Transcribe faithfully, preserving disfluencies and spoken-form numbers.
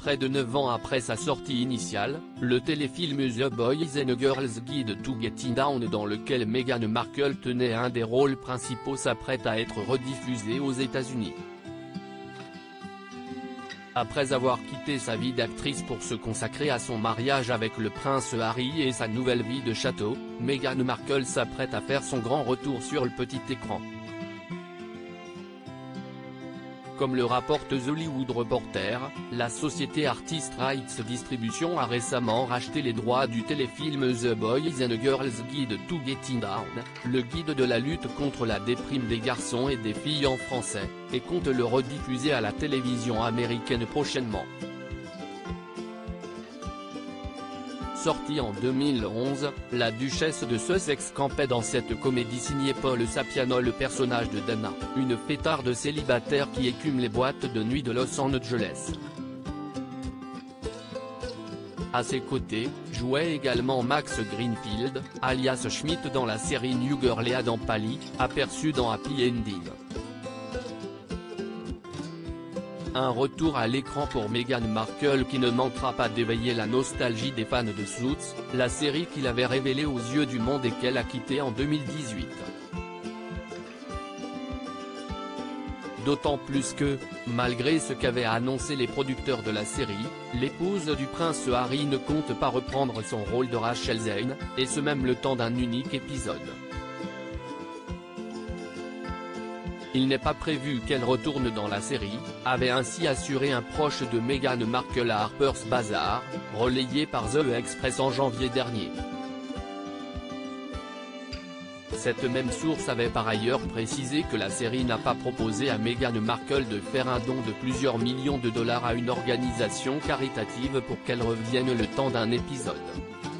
Près de neuf ans après sa sortie initiale, le téléfilm The Boys and Girls Guide to Getting Down, dans lequel Meghan Markle tenait un des rôles principaux, s'apprête à être rediffusé aux États-Unis. Après avoir quitté sa vie d'actrice pour se consacrer à son mariage avec le prince Harry et sa nouvelle vie de château, Meghan Markle s'apprête à faire son grand retour sur le petit écran. Comme le rapporte The Hollywood Reporter, la société Artist Rights Distribution a récemment racheté les droits du téléfilm The Boys and Girls Guide to Getting Down, le guide de la lutte contre la déprime des garçons et des filles en français, et compte le rediffuser à la télévision américaine prochainement. Sortie en deux mille onze, la duchesse de Sussex campait dans cette comédie signée Paul Sapiano le personnage de Dana, une fêtarde célibataire qui écume les boîtes de nuit de Los Angeles. À ses côtés, jouait également Max Greenfield, alias Schmidt dans la série New Girl et Adam Pally, aperçu dans Happy Ending. Un retour à l'écran pour Meghan Markle qui ne manquera pas d'éveiller la nostalgie des fans de Suits, la série qu'il avait révélée aux yeux du monde et qu'elle a quittée en deux mille dix-huit. D'autant plus que, malgré ce qu'avaient annoncé les producteurs de la série, l'épouse du prince Harry ne compte pas reprendre son rôle de Rachel Zane, et ce même le temps d'un unique épisode. Il n'est pas prévu qu'elle retourne dans la série, avait ainsi assuré un proche de Meghan Markle à Harper's Bazaar, relayé par The Express en janvier dernier. Cette même source avait par ailleurs précisé que la série n'a pas proposé à Meghan Markle de faire un don de plusieurs millions de dollars à une organisation caritative pour qu'elle revienne le temps d'un épisode.